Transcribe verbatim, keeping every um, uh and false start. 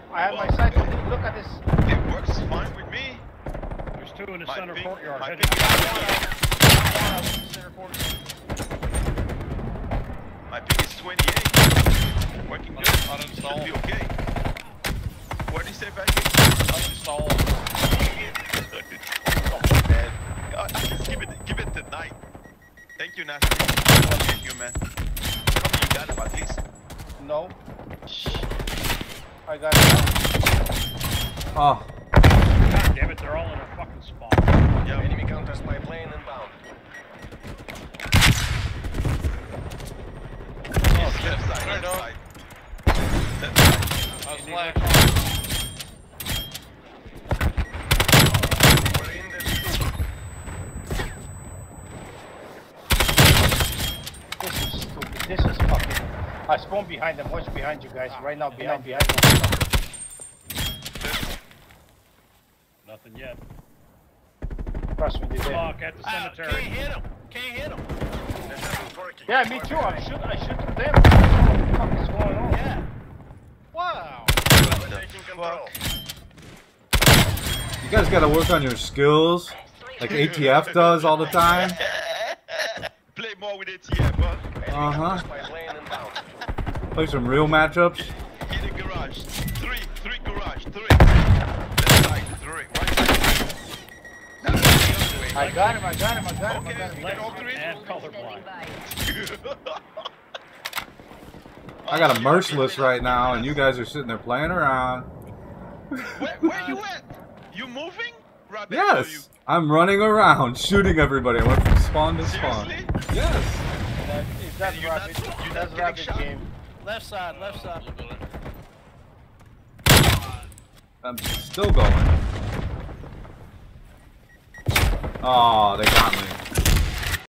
I have well, my sights. Look at this. It works fine with me. There's two in the My center ping, courtyard. my Heading ping out. is Center court. My ping is twenty-eight. Working good. Uninstall. Should be okay. What did you say back? Uninstall. Oh man. Uh, give it, give it tonight. Thank you, Nasty. Thank you, man. Tell me you got it at least. No. I got it. Oh. God damn it, they're all in a fucking spawn. Yeah. Enemy counter spy plane inbound. Oh, left side, left side. Left side. I was flash. We're in the lead. This is stupid. This is fucking. I spawned behind them. Watch behind you guys. Right now, behind, behind them. Nothing yet. Trust me, they did. Fuck, at the Ow, cemetery. can't hit him. Can't hit him. This isn't working. Yeah, me too. I shoot. I shoot through them. What the fuck is going on? Yeah. Wow. We're taking control. You guys gotta work on your skills, like A T F does all the time. Play more with A T F, huh? Uh huh. Spy plane inbound. Play some real matchups. In the garage. Three, three garage, three. Left side, three. Right side. That's the other way. I got him. I got him. I got him. I Okay, got him. you got all three? And colorblind. I got a merciless right now, and you guys are sitting there playing around. Where, where you at? You moving? Rabbit, Yes, I'm running around shooting everybody. I went from spawn to spawn. Seriously? Yes. That, that's And you're not- rabbit. you're not That's getting rabbit shot? game. Left side, left side. I'm still going. Oh, they got me.